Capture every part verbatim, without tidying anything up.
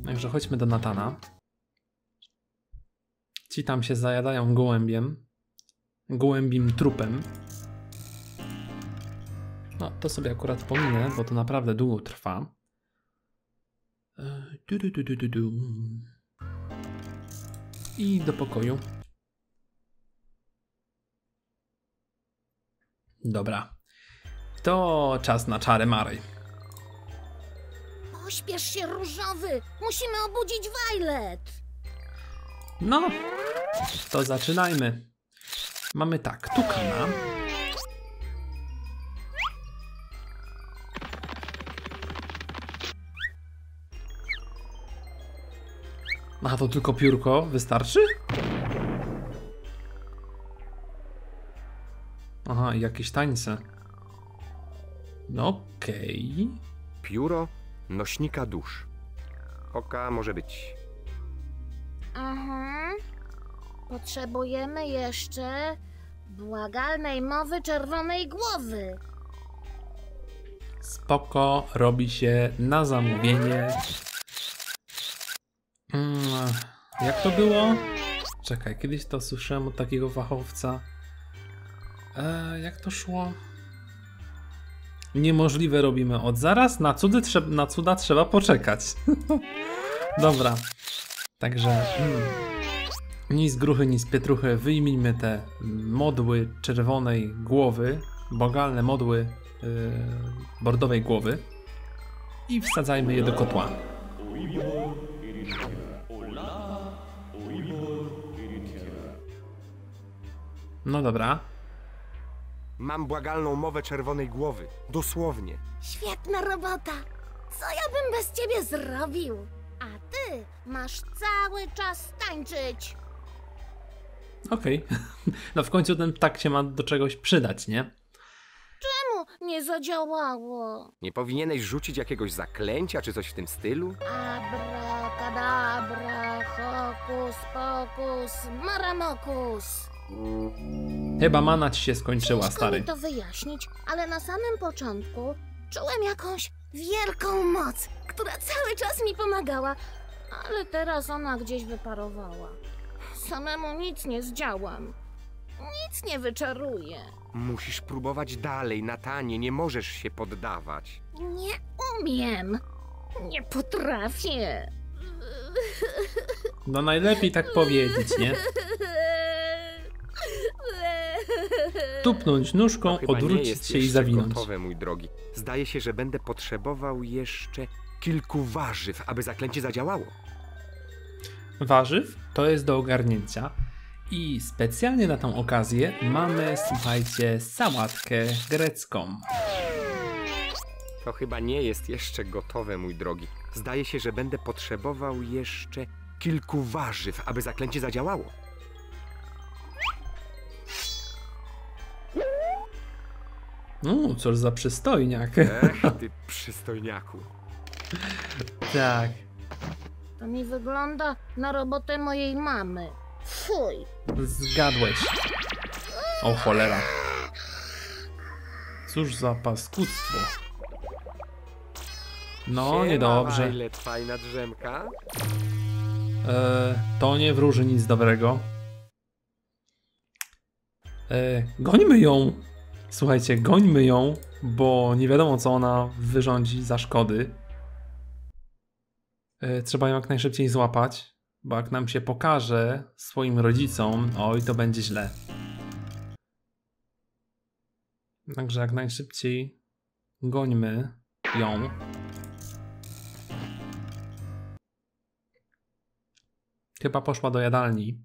Także chodźmy do Natana. Ci tam się zajadają gołębiem. Gołębim trupem. No, to sobie akurat pominę, bo to naprawdę długo trwa. Du, du, du, du, du, du. I do pokoju. Dobra. To czas na czary mary. Pośpiesz się, Różowy! Musimy obudzić Violet! No, to zaczynajmy. Mamy tak, Tukana. A to tylko piórko wystarczy? Aha, i jakieś tańce. No okej. Okay. Pióro nośnika dusz. Oka może być. Mhm. Potrzebujemy jeszcze błagalnej mowy czerwonej głowy. Spoko, robi się na zamówienie. Hmm, jak to było? Czekaj, kiedyś to słyszałem od takiego fachowca. Eee, jak to szło? Niemożliwe robimy od zaraz, na, cudy trze- na cuda trzeba poczekać. Dobra, także hmm, ni z gruchy, ni z pietruchy wyjmijmy te modły czerwonej głowy, bogalne modły yy, bordowej głowy i wsadzajmy je do kotła. No dobra. Mam błagalną mowę czerwonej głowy. Dosłownie. Świetna robota! Co ja bym bez ciebie zrobił? A ty masz cały czas tańczyć! Okej. Okay. No w końcu ten ptak się ma do czegoś przydać, nie? Czemu nie zadziałało? Nie powinieneś rzucić jakiegoś zaklęcia czy coś w tym stylu? Abracadabra, hokus pokus, maramokus. Chyba mana ci się skończyła, Ciężko stary. mi to wyjaśnić, ale na samym początku czułem jakąś wielką moc, która cały czas mi pomagała, ale teraz ona gdzieś wyparowała. Samemu nic nie zdziałam. Nic nie wyczaruję. Musisz próbować dalej, Natanie, nie możesz się poddawać. Nie umiem. Nie potrafię. No najlepiej tak powiedzieć, nie? Tupnąć nóżką, Chyba nie odwrócić jest się i jeszcze zawinąć. gotowe, mój drogi. Zdaje się, że będę potrzebował jeszcze kilku warzyw, aby zaklęcie zadziałało. Warzyw to jest do ogarnięcia i specjalnie na tą okazję mamy, słuchajcie, sałatkę grecką. To chyba nie jest jeszcze gotowe, mój drogi. Zdaje się, że będę potrzebował jeszcze kilku warzyw, aby zaklęcie zadziałało. No, cóż za przystojniak. Ech, ty przystojniaku. Tak. To mi wygląda na robotę mojej mamy. Fuj. Zgadłeś. O cholera. Cóż za paskudztwo. No, Siema, niedobrze. Violet, fajna drzemka. E, to nie wróży nic dobrego. E, gońmy ją. Słuchajcie, gońmy ją, bo nie wiadomo, co ona wyrządzi za szkody. E, trzeba ją jak najszybciej złapać, bo jak nam się pokaże swoim rodzicom, oj, to będzie źle. Także jak najszybciej gońmy ją. Chyba poszła do jadalni.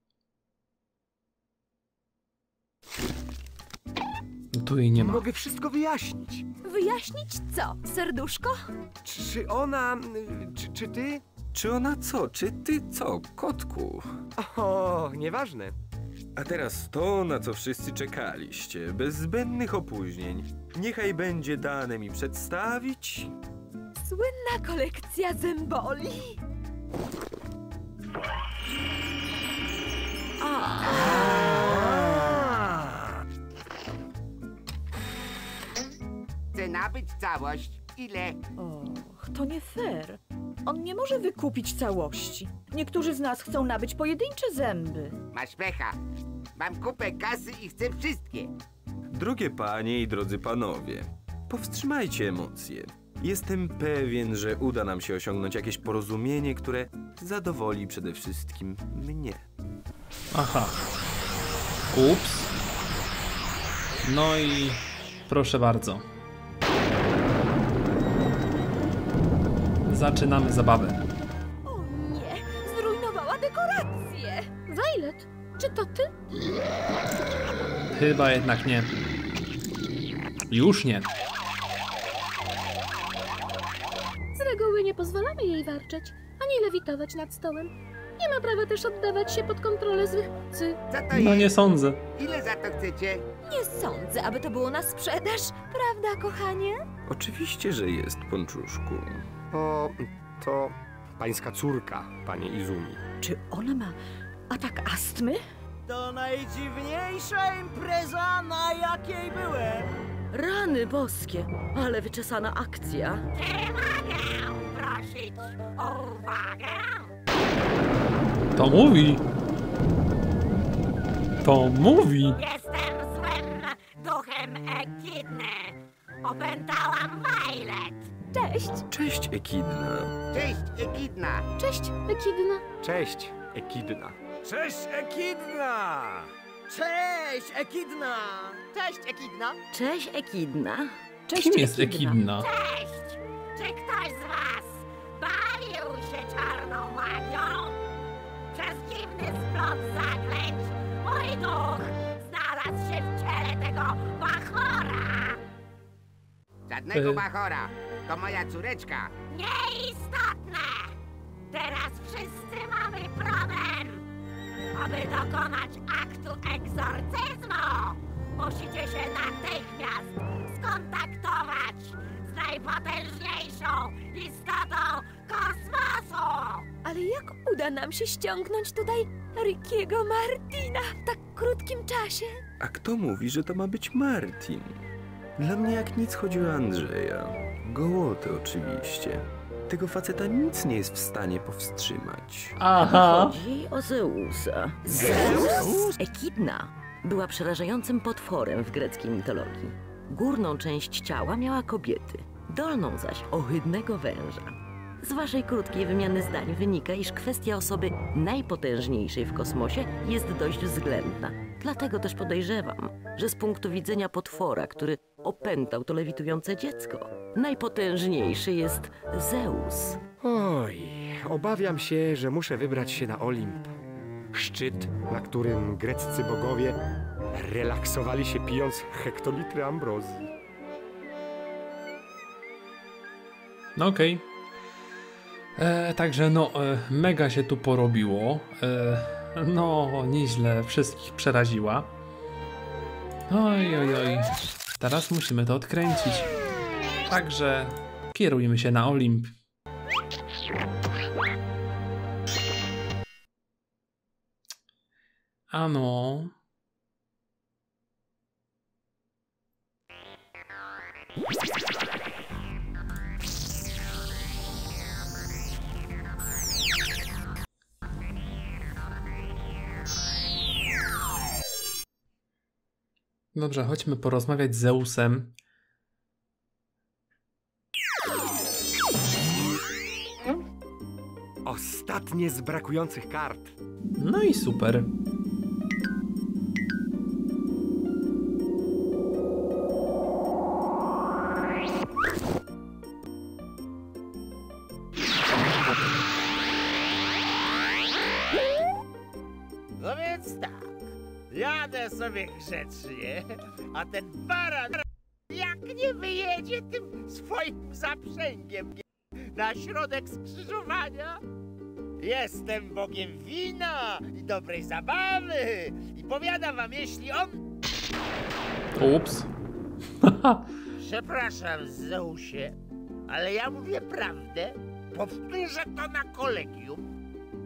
Tu jej nie ma. Mogę wszystko wyjaśnić. Wyjaśnić co, serduszko? Czy, czy ona... Czy, czy ty... Czy ona co? Czy ty co, kotku? O, nieważne. A teraz to, na co wszyscy czekaliście, bez zbędnych opóźnień. Niechaj będzie dane mi przedstawić... Słynna kolekcja zęboli. Chcę nabyć całość. Ile? Och, to nie fair. On nie może wykupić całości. Niektórzy z nas chcą nabyć pojedyncze zęby. Masz pecha. Mam kupę kasy i chcę wszystkie. Drogie panie i drodzy panowie, powstrzymajcie emocje. Jestem pewien, że uda nam się osiągnąć jakieś porozumienie, które zadowoli przede wszystkim mnie. Aha. Ups. No i proszę bardzo. Zaczynamy zabawę. O nie, zrujnowała dekorację. Violet, czy to ty? Chyba jednak nie. Już nie. Z reguły nie pozwalamy jej warczeć, ani lewitować nad stołem. Nie ma prawa też oddawać się pod kontrolę złych cy. Co to No jest? nie sądzę. Ile za to chcecie? Nie sądzę, aby to było na sprzedaż. Prawda, kochanie? Oczywiście, że jest, Ponczuszku. O, to pańska córka, panie Izumi. Czy ona ma atak astmy? To najdziwniejsza impreza, na jakiej byłem. Rany boskie, ale wyczesana akcja. To mówi. To mówi. Jestem złym duchem Ekidny. Opętałam Violet. Cześć. Cześć, Ekidna. Cześć, Ekidna. Cześć, Ekidna. Cześć, Ekidna. Cześć, Ekidna! Cześć, Ekidna! Cześć, Ekidno. Cześć, Ekidna. Cześć, Kim jest Ekidna? Cześć. Czy ktoś z was bawił się czarną magią? Przez dziwny splot zaklęć mój duch znalazł się w ciele tego bachora. Żadnego Y- bachora. To moja córeczka. Nieistotne. Teraz wszyscy mamy problem. Aby dokonać aktu egzorcyzmu, musicie się natychmiast skontaktować z najpotężniejszą istotą kosmosu. Ale jak uda nam się ściągnąć tutaj Rickiego Martina w tak krótkim czasie? A kto mówi, że to ma być Martin? Dla mnie jak nic chodzi o Andrzeja. Gołoty oczywiście. Tego faceta nic nie jest w stanie powstrzymać. Aha. Chodzi o Zeusa. Zeus? Ekidna była przerażającym potworem w greckiej mitologii. Górną część ciała miała kobiety, dolną zaś ohydnego węża. Z waszej krótkiej wymiany zdań wynika, iż kwestia osoby najpotężniejszej w kosmosie jest dość względna. Dlatego też podejrzewam, że z punktu widzenia potwora, który opętał to lewitujące dziecko, najpotężniejszy jest Zeus. Oj, obawiam się, że muszę wybrać się na Olimp. Szczyt, na którym greccy bogowie relaksowali się pijąc hektolitry ambrozji. No okej. E, Także no, e, mega się tu porobiło. E, no, nieźle wszystkich przeraziła. Oj, oj, oj. Teraz musimy to odkręcić. Także kierujmy się na Olimp. Ano. Dobrze, chodźmy porozmawiać z Zeusem. Ostatnie z brakujących kart. No i super. No więc tak, jadę sobie grzecznie, a ten baran jak nie wyjedzie tym swoim zaprzęgiem na środek skrzyżowania. Jestem bogiem wina i dobrej zabawy i powiadam wam, jeśli on... Ups. Przepraszam, Zeusie, ale ja mówię prawdę. Powtórzę to na kolegium.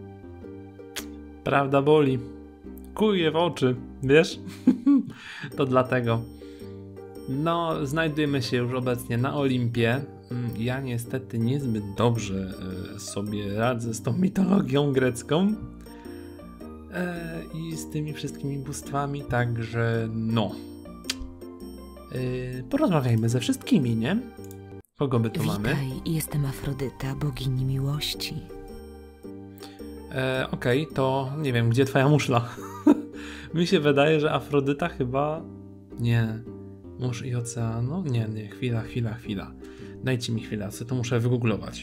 Prawda boli. Kuje w oczy, wiesz? To dlatego. No, znajdujemy się już obecnie na Olimpie. mm, ja niestety niezbyt dobrze e, sobie radzę z tą mitologią grecką e, i z tymi wszystkimi bóstwami, także no. E, porozmawiajmy ze wszystkimi, nie? Kogo by tu Witaj, mamy? jestem Afrodyta, bogini miłości. E, Okej, okay, to nie wiem, gdzie twoja muszla? Mi się wydaje, że Afrodyta chyba... Nie. Mórz i oceanu? Nie, nie, chwila, chwila, chwila. Dajcie mi chwilę, co to muszę wygooglować.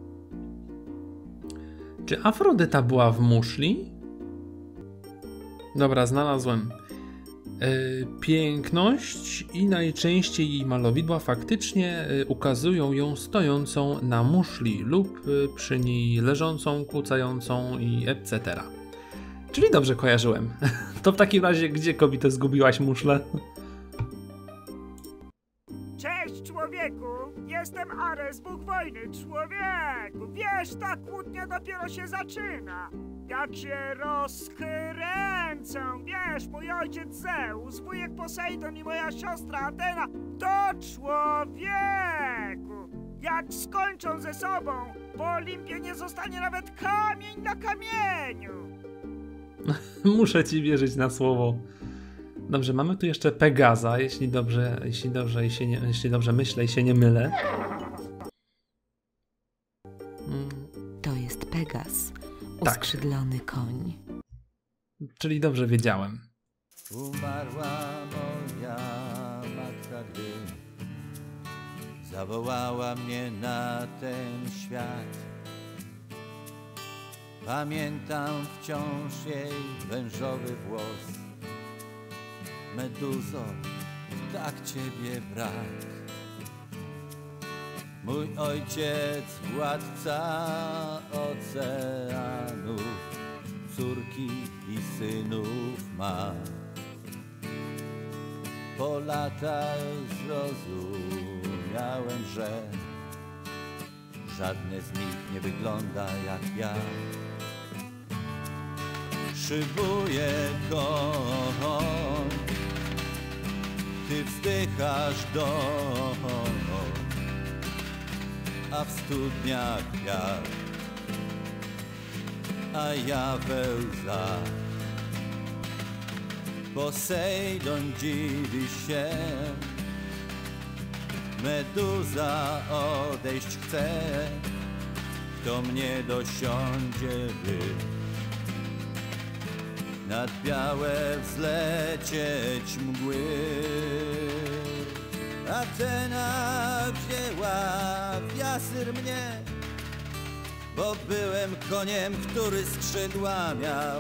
Czy Afrodyta była w muszli? Dobra, znalazłem. Yy, piękność i najczęściej jej malowidła faktycznie yy, ukazują ją stojącą na muszli lub yy, przy niej leżącą, kłócającą i et cetera. Czyli dobrze kojarzyłem. To w takim razie, gdzie, kobito, zgubiłaś muszlę? Cześć, człowieku! Jestem Ares, bóg wojny, człowieku! Wiesz, ta kłótnia dopiero się zaczyna! Jak się rozkręcą, wiesz, mój ojciec Zeus, wujek Posejdon i moja siostra Atena, to człowieku! Jak skończą ze sobą, po Olimpie nie zostanie nawet kamień na kamieniu! Muszę ci wierzyć na słowo. Dobrze, mamy tu jeszcze Pegaza, jeśli dobrze, jeśli dobrze, jeśli, nie, jeśli dobrze myślę i się nie mylę. Hmm. To jest Pegas, Tak. uskrzydlony koń. Czyli dobrze wiedziałem. Umarła moja matka, gdy zawołała mnie na ten świat. Pamiętam wciąż jej wężowy włos. Meduzo, tak ciebie brak. Mój ojciec, władca oceanów, córki i synów ma. Po latach zrozumiałem, że żadne z nich nie wygląda jak ja. Szybuje koń, ty wzdychasz doń, a w studniach wiatr, a ja we łzach. Posejdon dziwi się, Meduza odejść chce, kto mnie dosiądzie, by nad białe wzlecieć mgły. Atena wzięła w jasyr mnie, bo byłem koniem, który skrzydła miał.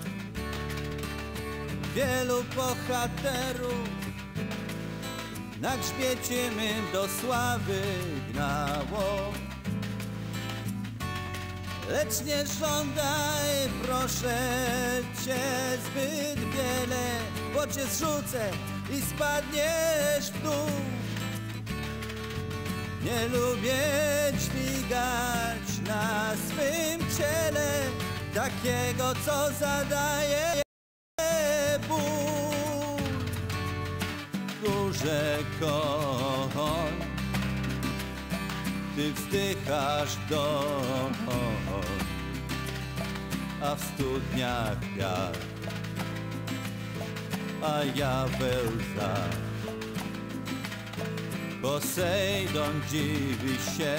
Wielu bohaterów na grzbiecie mym do sławy gnało. Lecz nie żądaj, proszę cię, zbyt wiele, bo cię zrzucę i spadniesz w dół. Nie lubię dźwigać na swym ciele takiego, co zadaje ból. W górze koń, ty wzdychasz doń, a w studniach wiatr, a ja we łzach. Posejdon dziwi się,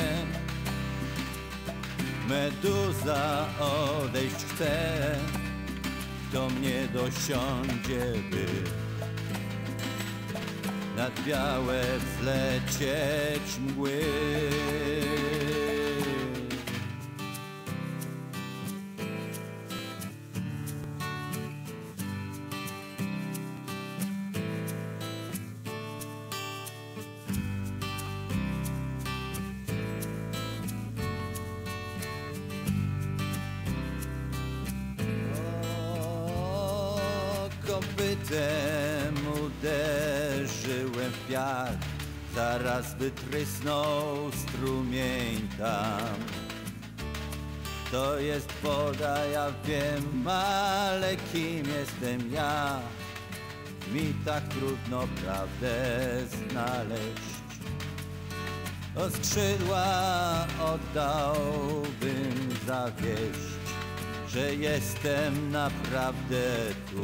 Meduza odejść chce, kto mnie dosiądzie, by nad białe wzlecieć mgły. Kopytem uderzyłem w piach, zaraz wytrysnął strumień tam. To jest woda, ja wiem, ale kim jestem ja? Mi tak trudno prawdę znaleźć. o skrzydła oddałbym za wieść, że jestem naprawdę tu.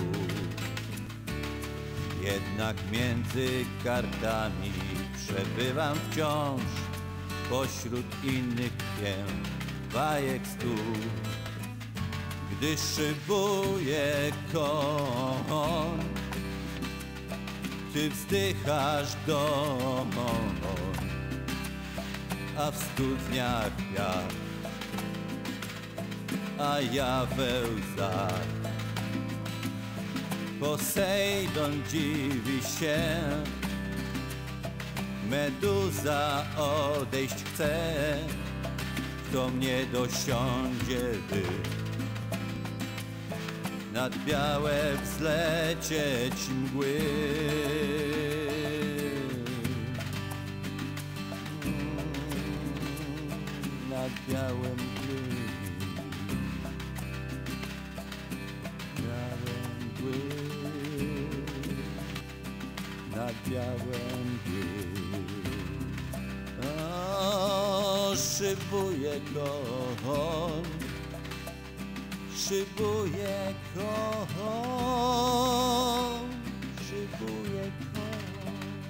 Jednak między kartami przebywam wciąż, pośród innych kiem bajek stu. Gdy szybuje koń, ty wzdychasz doń, a w studniach wiatr, a ja we łzach. Posejdon dziwi się, Meduza odejść chce, kto mnie dosiądzie, by nad białe wzlecieć mgły. Nad białe mgły. Białe mgły. Nad białe mgły. O, szybuje koń. Szybuje koń, szybuje koń.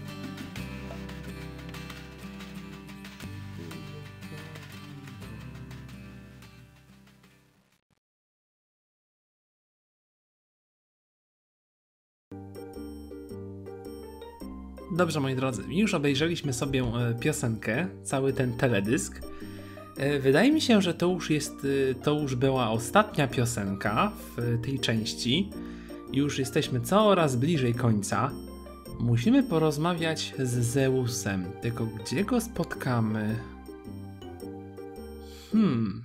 Dobrze, moi drodzy, już obejrzeliśmy sobie piosenkę, cały ten teledysk. Wydaje mi się, że to już jest, to już była ostatnia piosenka w tej części. Już jesteśmy coraz bliżej końca. Musimy porozmawiać z Zeusem, tylko gdzie go spotkamy? Hmm.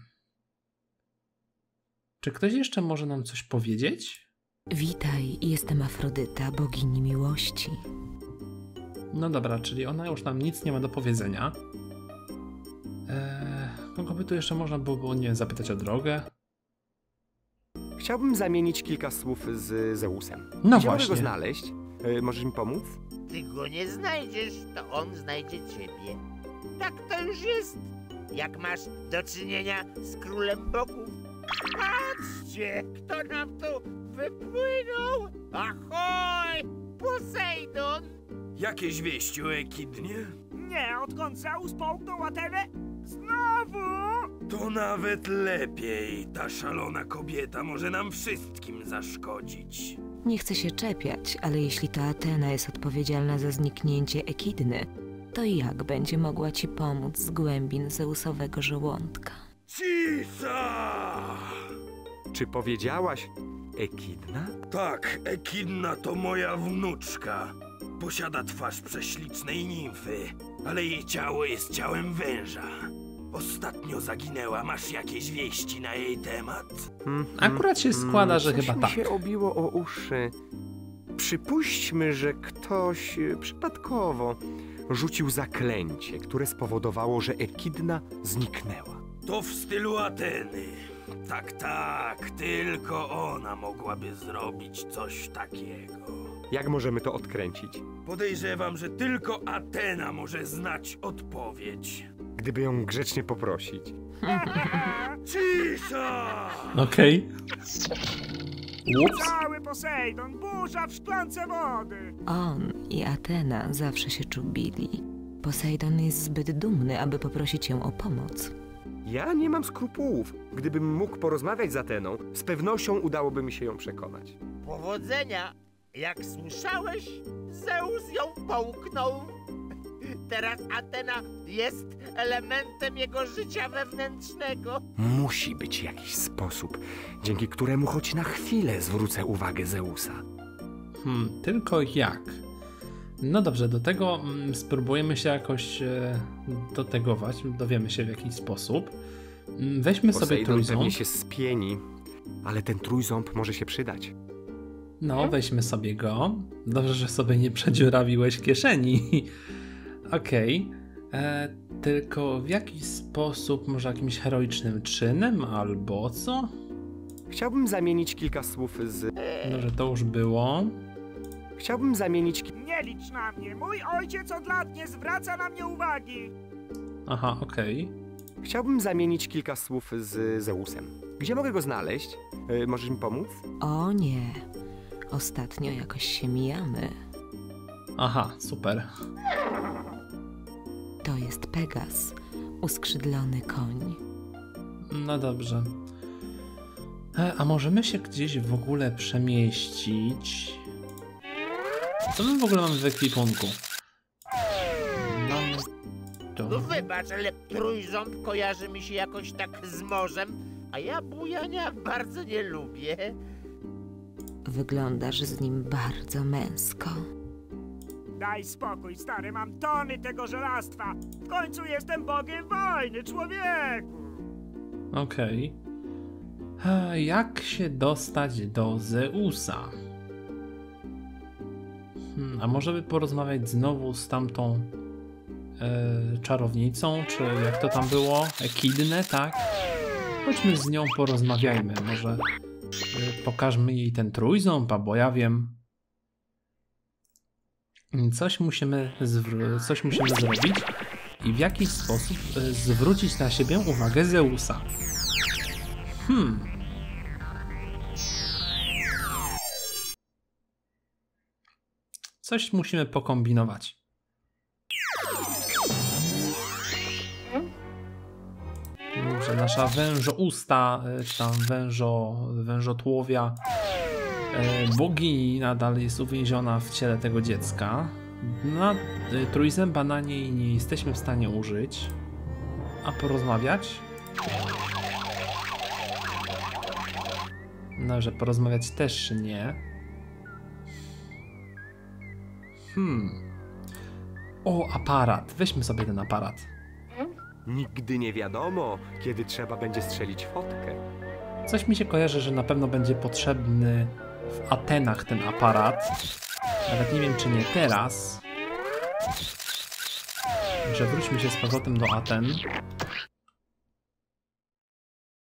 Czy ktoś jeszcze może nam coś powiedzieć? Witaj, jestem Afrodyta, bogini miłości. No dobra, czyli ona już nam nic nie ma do powiedzenia. Eee, kogo by tu jeszcze można było, było nie wiem, zapytać o drogę? Chciałbym zamienić kilka słów z Zeusem. No Gdzie właśnie. mogę go znaleźć? E, możesz mi pomóc? Ty go nie znajdziesz, to on znajdzie ciebie. Tak to już jest. Jak masz do czynienia z królem bogów. Patrzcie, kto nam tu wypłynął! Ahoj! Posejdon! Jakieś wieści o Ekidnie? Nie, odkąd Zeus połknął Atenę? Znowu! To nawet lepiej. Ta szalona kobieta może nam wszystkim zaszkodzić. Nie chcę się czepiać, ale jeśli to Atena jest odpowiedzialna za zniknięcie Ekidny, to jak będzie mogła ci pomóc z głębin Zeusowego żołądka? Cisza! Czy powiedziałaś Ekidna? Tak, Ekidna to moja wnuczka. Posiada twarz prześlicznej nimfy, ale jej ciało jest ciałem węża. Ostatnio zaginęła. Masz jakieś wieści na jej temat? Hmm, Akurat się składa, że coś chyba mi tak. się obiło o uszy. Przypuśćmy, że ktoś e, przypadkowo rzucił zaklęcie, które spowodowało, że Ekidna zniknęła. To w stylu Ateny. Tak, tak, tylko ona mogłaby zrobić coś takiego. Jak możemy to odkręcić? Podejrzewam, że tylko Atena może znać odpowiedź. Gdyby ją grzecznie poprosić. Cisza! Okej. Ups. Cały Posejdon, burza w szklance wody. On i Atena zawsze się czubili. Posejdon jest zbyt dumny, aby prosić ją o pomoc. Ja nie mam skrupułów. Gdybym mógł porozmawiać z Ateną, z pewnością udałoby mi się ją przekonać. Powodzenia! Jak słyszałeś, Zeus ją połknął. Teraz Atena jest elementem jego życia wewnętrznego. Musi być jakiś sposób, dzięki któremu choć na chwilę zwrócę uwagę Zeusa. Hmm, tylko jak? No dobrze, do tego mm, spróbujemy się jakoś e, dotegować, dowiemy się w jakiś sposób. Mm, weźmy sobie Posejdon trójząb. pewnie się spieni, ale ten trójząb może się przydać. No, weźmy sobie go. Dobrze, że sobie nie przedziurawiłeś kieszeni. Okej. Okay. Tylko w jaki sposób, może jakimś heroicznym czynem, albo co? Chciałbym zamienić kilka słów z... No, że to już było. Chciałbym zamienić... Nie licz na mnie, mój ojciec od lat nie zwraca na mnie uwagi. Aha, okej. Chciałbym zamienić kilka słów z Zeusem. Gdzie mogę go znaleźć? Y, możesz mi pomóc? O nie, ostatnio jakoś się mijamy. Aha, super. To jest Pegas, uskrzydlony koń. No dobrze. E, a możemy się gdzieś w ogóle przemieścić? Co my w ogóle mamy w ekwipunku? Mamy to. No wybacz, ale trójząb kojarzy mi się jakoś tak z morzem, a ja bujania bardzo nie lubię. Wyglądasz z nim bardzo męsko. Daj spokój, stary, mam tony tego żelastwa. W końcu jestem bogiem wojny, człowieku. Okej. Okay. Jak się dostać do Zeusa? Hmm, a może by porozmawiać znowu z tamtą e, czarownicą, czy jak to tam było? Ekidnę, tak? Chodźmy z nią, porozmawiajmy. Może e, pokażmy jej ten trójząb, bo ja wiem. Coś musimy, coś musimy zrobić i w jakiś sposób e, zwrócić na siebie uwagę Zeusa. Hmm. Coś musimy pokombinować. Dobrze, nasza wężousta, czy tam wężo, wężotłowia bogini nadal jest uwięziona w ciele tego dziecka. Na trójzęba na niej nie jesteśmy w stanie użyć. A porozmawiać? No, że porozmawiać też nie. Hmm. O, aparat. Weźmy sobie ten aparat. Nigdy nie wiadomo, kiedy trzeba będzie strzelić fotkę. Coś mi się kojarzy, że na pewno będzie potrzebny w Atenach ten aparat. Nawet nie wiem, czy nie teraz. Także wróćmy się z powrotem do Aten.